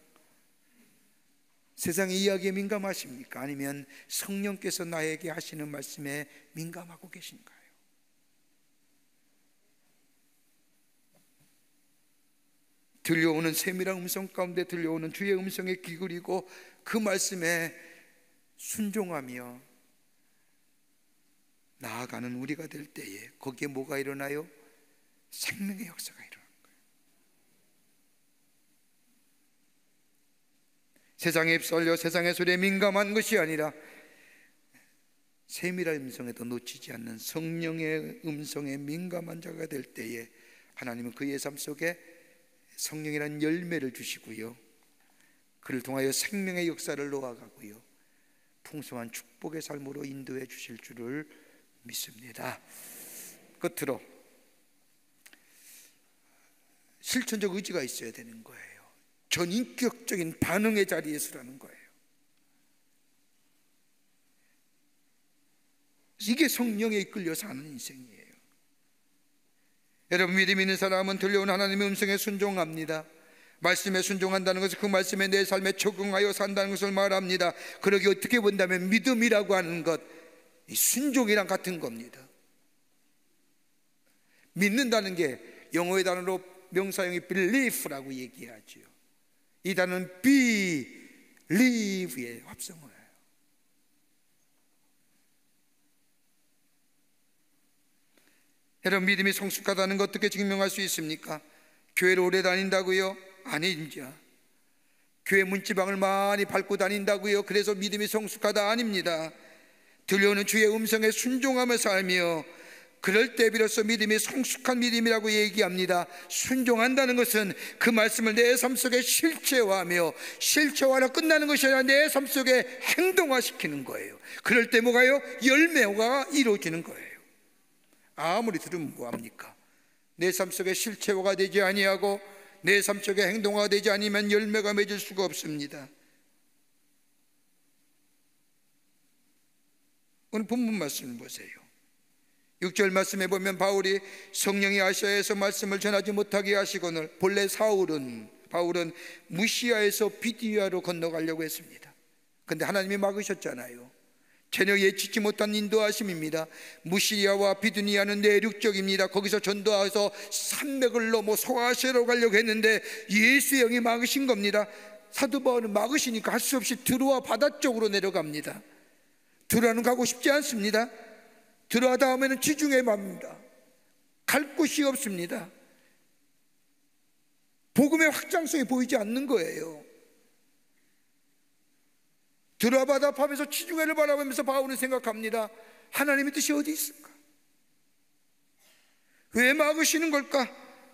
세상의 이야기에 민감하십니까? 아니면 성령께서 나에게 하시는 말씀에 민감하고 계신가요? 들려오는 세밀한 음성 가운데 들려오는 주의 음성에 귀 기울이고 그 말씀에 순종하며 나아가는 우리가 될 때에 거기에 뭐가 일어나요? 생명의 역사가 일어나는 거예요. 세상에 휩쓸려 세상의 소리에 민감한 것이 아니라 세밀한 음성에도 놓치지 않는 성령의 음성에 민감한 자가 될 때에 하나님은 그의 삶 속에 성령이라는 열매를 주시고요, 그를 통하여 생명의 역사를 놓아가고요, 풍성한 축복의 삶으로 인도해 주실 줄을 믿습니다. 끝으로 실천적 의지가 있어야 되는 거예요. 전인격적인 반응의 자리에 서라는 거예요. 이게 성령에 이끌려 사는 인생이에요. 여러분, 믿음 있는 사람은 들려온 하나님의 음성에 순종합니다. 말씀에 순종한다는 것은 그 말씀에 내 삶에 적응하여 산다는 것을 말합니다. 그러기 어떻게 본다면 믿음이라고 하는 것, 이 순종이랑 같은 겁니다. 믿는다는 게 영어의 단어로 명사형이 believe라고 얘기하죠. 이 단어는 believe의 합성어예요. 여러분, 믿음이 성숙하다는 것 어떻게 증명할 수 있습니까? 교회를 오래 다닌다고요? 아닙니다. 교회 문지방을 많이 밟고 다닌다고요? 그래서 믿음이 성숙하다? 아닙니다. 들려오는 주의 음성에 순종하며 살며 그럴 때 비로소 믿음이 성숙한 믿음이라고 얘기합니다. 순종한다는 것은 그 말씀을 내 삶 속에 실체화하며, 실체화로 끝나는 것이 아니라 내 삶 속에 행동화시키는 거예요. 그럴 때 뭐가요? 열매가 이루어지는 거예요. 아무리 들으면 뭐합니까? 내 삶 속에 실체화가 되지 아니하고 내 삶 속에 행동화가 되지 않으면 열매가 맺을 수가 없습니다. 오늘 본문 말씀을 보세요. 6절 말씀에 보면 바울이 성령이 아시아에서 말씀을 전하지 못하게 하시거늘, 본래 바울은 무시아에서 비디아로 건너가려고 했습니다. 그런데 하나님이 막으셨잖아요. 전혀 예측치 못한 인도하심입니다. 무시리아와 비두니아는 내륙적입니다. 거기서 전도해서 산맥을 넘어 소아시아로 가려고 했는데 예수의 영이 막으신 겁니다. 사도 바울은 막으시니까 할 수 없이 드로아 바다 쪽으로 내려갑니다. 드로아는 가고 싶지 않습니다. 드로아 다음에는 지중해 맙니다. 갈 곳이 없습니다. 복음의 확장성이 보이지 않는 거예요. 드로아 바다 앞에서 지중해를 바라보면서 바울은 생각합니다. 하나님의 뜻이 어디 있을까? 왜 막으시는 걸까?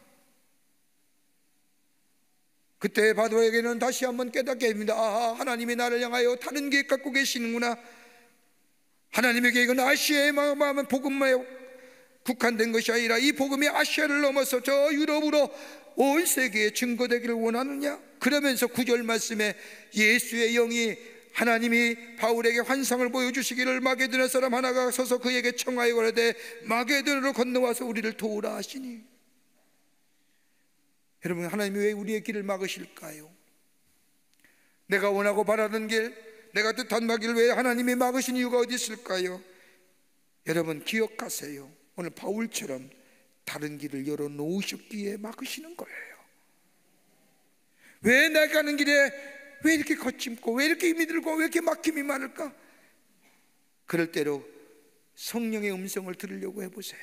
그때 바울에게는 다시 한번 깨닫게 됩니다. 아하, 하나님이 나를 향하여 다른 계획 갖고 계시는구나. 하나님의 계획은 아시아에 마음은 복음에 국한된 것이 아니라 이 복음이 아시아를 넘어서 저 유럽으로 온 세계에 증거되기를 원하느냐? 그러면서 9절 말씀에 예수의 영이, 하나님이 바울에게 환상을 보여주시기를 마게도냐 사람 하나가 서서 그에게 청하여 가로되 마게도냐로 건너와서 우리를 도우라 하시니. 여러분, 하나님이 왜 우리의 길을 막으실까요? 내가 원하고 바라는 길, 내가 뜻한 길을 왜 하나님이 막으신 이유가 어디 있을까요? 여러분, 기억하세요. 오늘 바울처럼 다른 길을 열어놓으셨기에 막으시는 거예요. 왜 내가 가는 길에 왜 이렇게 거침고, 왜 이렇게 힘이 들고, 왜 이렇게 막힘이 많을까? 그럴 때로 성령의 음성을 들으려고 해보세요.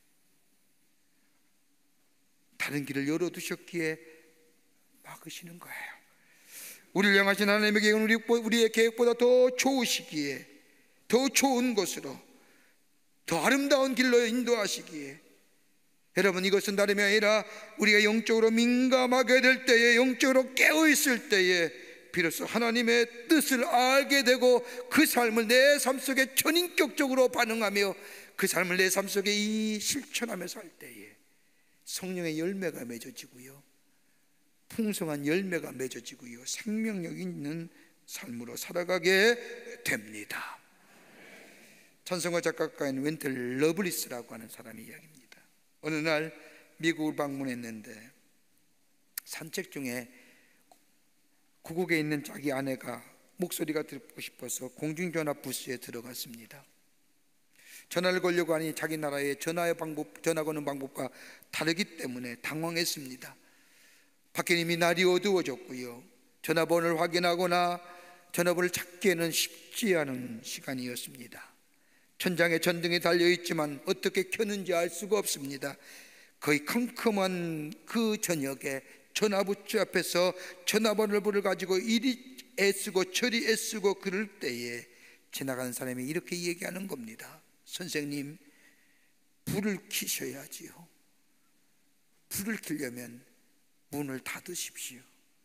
다른 길을 열어두셨기에 막으시는 거예요. 우리를 향하신 하나님의 계획은 우리의 계획보다 더 좋으시기에, 더 좋은 곳으로, 더 아름다운 길로 인도하시기에, 여러분, 이것은 다름이 아니라 우리가 영적으로 민감하게 될 때에, 영적으로 깨어있을 때에 비로소 하나님의 뜻을 알게 되고 그 삶을 내 삶 속에 전인격적으로 반응하며 그 삶을 내 삶 속에 실천하며 살 때에 성령의 열매가 맺어지고요, 풍성한 열매가 맺어지고요, 생명력 있는 삶으로 살아가게 됩니다. 찬송가 작곡가인 웬틀 러블리스라고 하는 사람의 이야기입니다. 어느 날 미국을 방문했는데 산책 중에 구국에 있는 자기 아내가 목소리가 듣고 싶어서 공중전화 부스에 들어갔습니다. 전화를 걸려고 하니 자기 나라의 전화 거는 방법과 다르기 때문에 당황했습니다. 밖에 이미 날이 어두워졌고요, 전화번호를 확인하거나 전화번호를 찾기에는 쉽지 않은 시간이었습니다. 천장에 전등이 달려있지만 어떻게 켰는지 알 수가 없습니다. 거의 컴컴한 그 저녁에 전화부치 앞에서 전화번호를 가지고 이리 애쓰고 저리 애쓰고 그럴 때에 지나가는 사람이 이렇게 얘기하는 겁니다. 선생님, 불을 켜셔야지요. 불을 켜려면 문을 닫으십시오.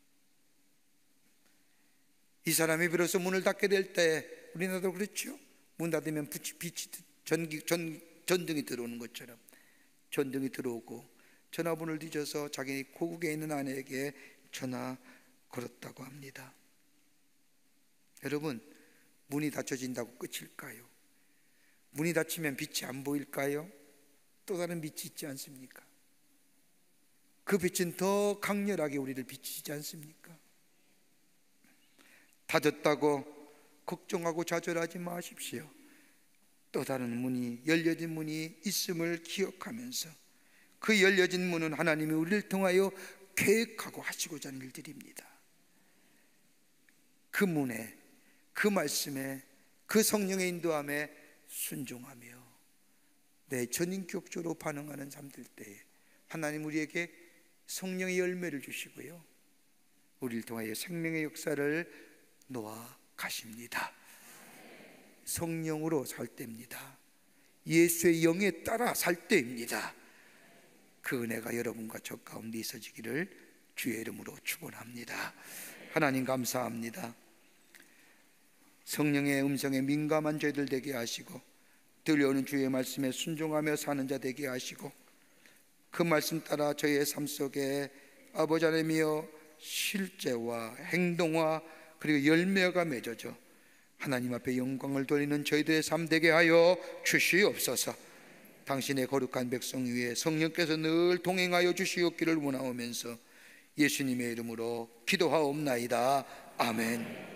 이 사람이 비로소 문을 닫게 될 때 우리나라도 그렇죠. 문 닫으면 전등이 들어오는 것처럼 전등이 들어오고 전화번호를 뒤져서 자기 고국에 있는 아내에게 전화 걸었다고 합니다. 여러분, 문이 닫혀진다고 끝일까요? 문이 닫히면 빛이 안 보일까요? 또 다른 빛이 있지 않습니까? 그 빛은 더 강렬하게 우리를 비치지 않습니까? 닫았다고 걱정하고 좌절하지 마십시오. 또 다른 문이, 열려진 문이 있음을 기억하면서 그 열려진 문은 하나님이 우리를 통하여 계획하고 하시고자 하는 일들입니다. 그 문에, 그 말씀에, 그 성령의 인도함에 순종하며 내 전인격적으로 반응하는 삶들 때에 하나님 우리에게 성령의 열매를 주시고요, 우리를 통하여 생명의 역사를 놓아 가십니다. 성령으로 살 때입니다. 예수의 영에 따라 살 때입니다. 그 은혜가 여러분과 저 가운데 있어지기를 주의 이름으로 축원합니다. 하나님 감사합니다. 성령의 음성에 민감한 저희들 되게 하시고 들려오는 주의 말씀에 순종하며 사는 자 되게 하시고 그 말씀 따라 저희의 삶 속에 아버지 하나님이여 실제와 행동과 그리고 열매가 맺어져 하나님 앞에 영광을 돌리는 저희들의 삶 되게 하여 주시옵소서. 당신의 거룩한 백성 위에 성령께서 늘 동행하여 주시옵기를 원하오면서 예수님의 이름으로 기도하옵나이다. 아멘.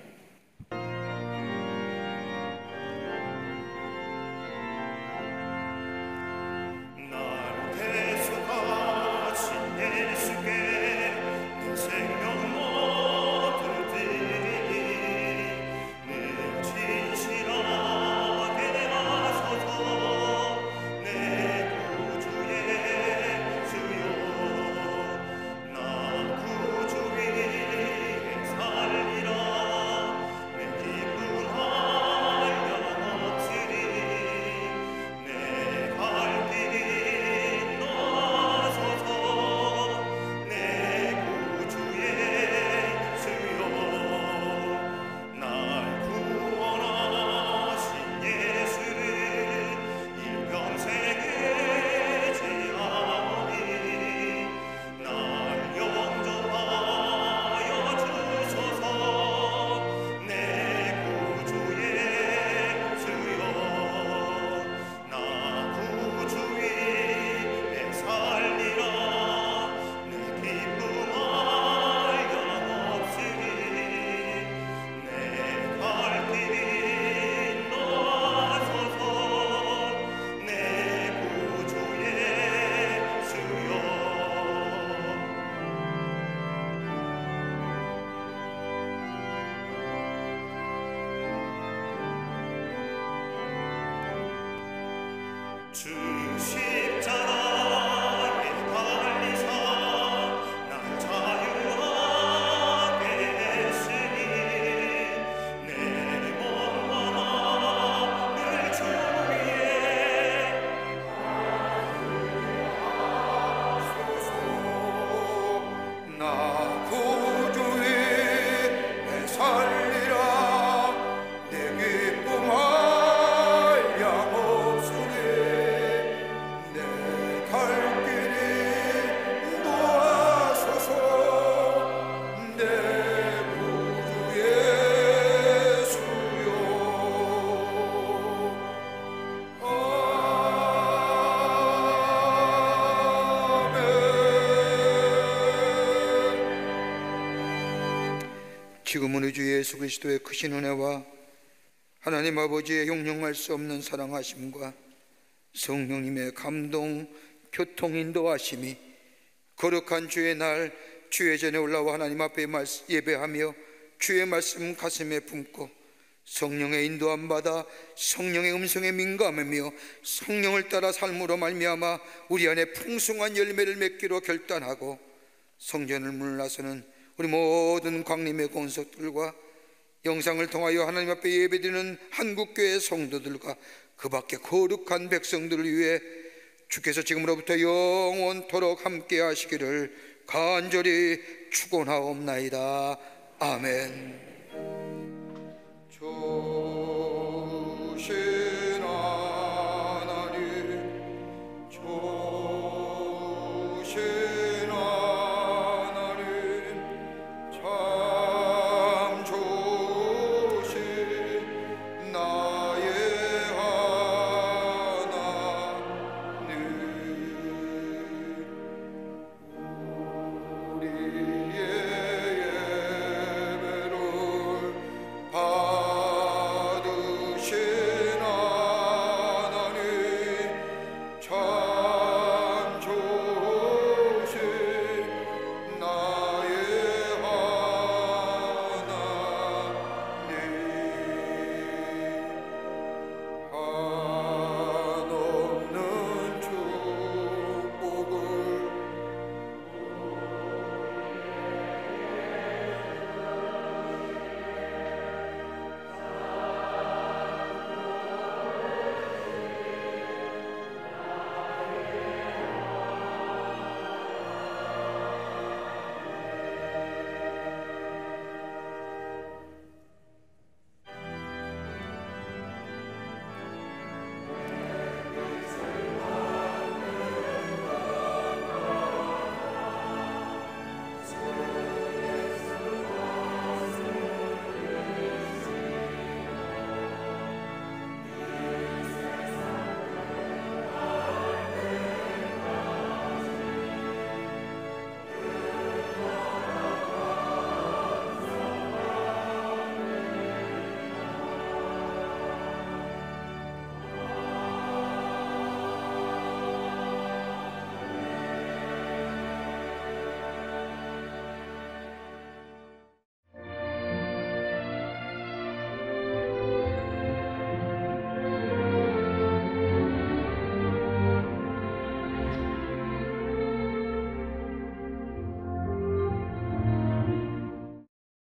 지금은 우리 주 예수 그리스도의 크신 은혜와 하나님 아버지의 형용할 수 없는 사랑하심과 성령님의 감동, 교통, 인도하심이 거룩한 주의 날 주의 전에 올라와 하나님 앞에 예배하며 주의 말씀 가슴에 품고 성령의 인도함 받아 성령의 음성에 민감하며 성령을 따라 삶으로 말미암아 우리 안에 풍성한 열매를 맺기로 결단하고 성전을 문을 나서는 우리 모든 광림의 권속들과 영상을 통하여 하나님 앞에 예배드리는 한국교회 성도들과 그 밖에 거룩한 백성들을 위해 주께서 지금으로부터 영원토록 함께 하시기를 간절히 축원하옵나이다. 아멘.